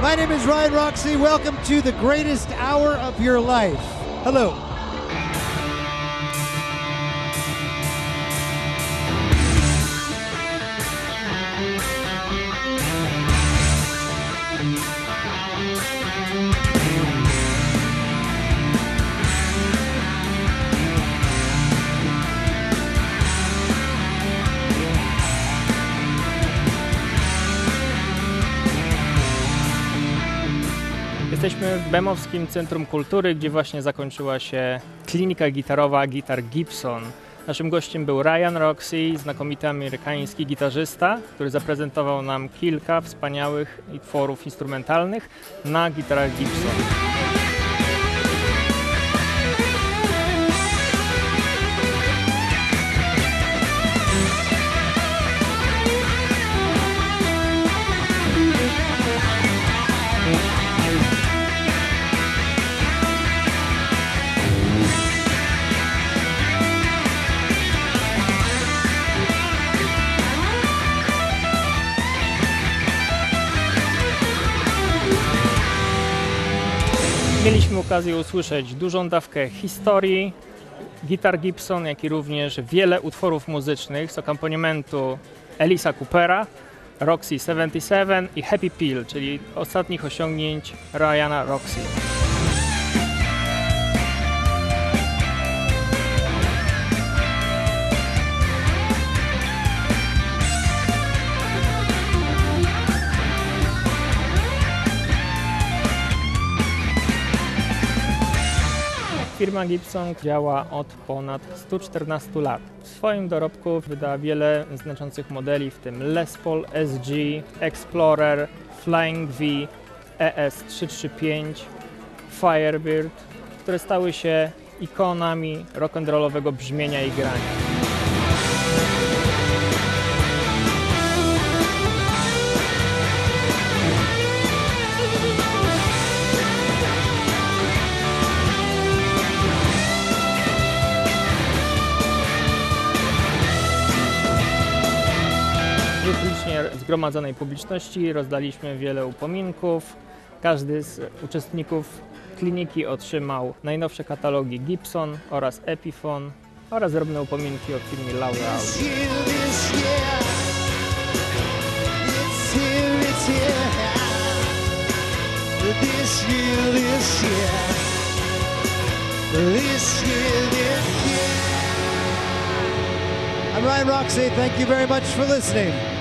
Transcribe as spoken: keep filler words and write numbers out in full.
My name is Ryan Roxie. Welcome to the greatest hour of your life. Hello. Jesteśmy w Bemowskim Centrum Kultury, gdzie właśnie zakończyła się klinika gitarowa Gitar Gibson. Naszym gościem był Ryan Roxie, znakomity amerykański gitarzysta, który zaprezentował nam kilka wspaniałych utworów instrumentalnych na gitarach Gibson. Mieliśmy okazję usłyszeć dużą dawkę historii gitar Gibson, jak i również wiele utworów muzycznych z akompaniamentu Elisa Coopera, Roxie siedemdziesiąt siedem i Happy Pill, czyli ostatnich osiągnięć Ryana Roxie. Firma Gibson działa od ponad stu czternastu lat. W swoim dorobku wydała wiele znaczących modeli, w tym Les Paul S G, Explorer, Flying V, E S trzysta trzydzieści pięć, Firebird, które stały się ikonami rock'n'rollowego brzmienia i grania. Licznie zgromadzonej publiczności rozdaliśmy wiele upominków. Każdy z uczestników kliniki otrzymał najnowsze katalogi Gibson oraz Epiphone oraz drobne upominki od firmy Laura. I'm Ryan Roxie. Thank you very much for listening.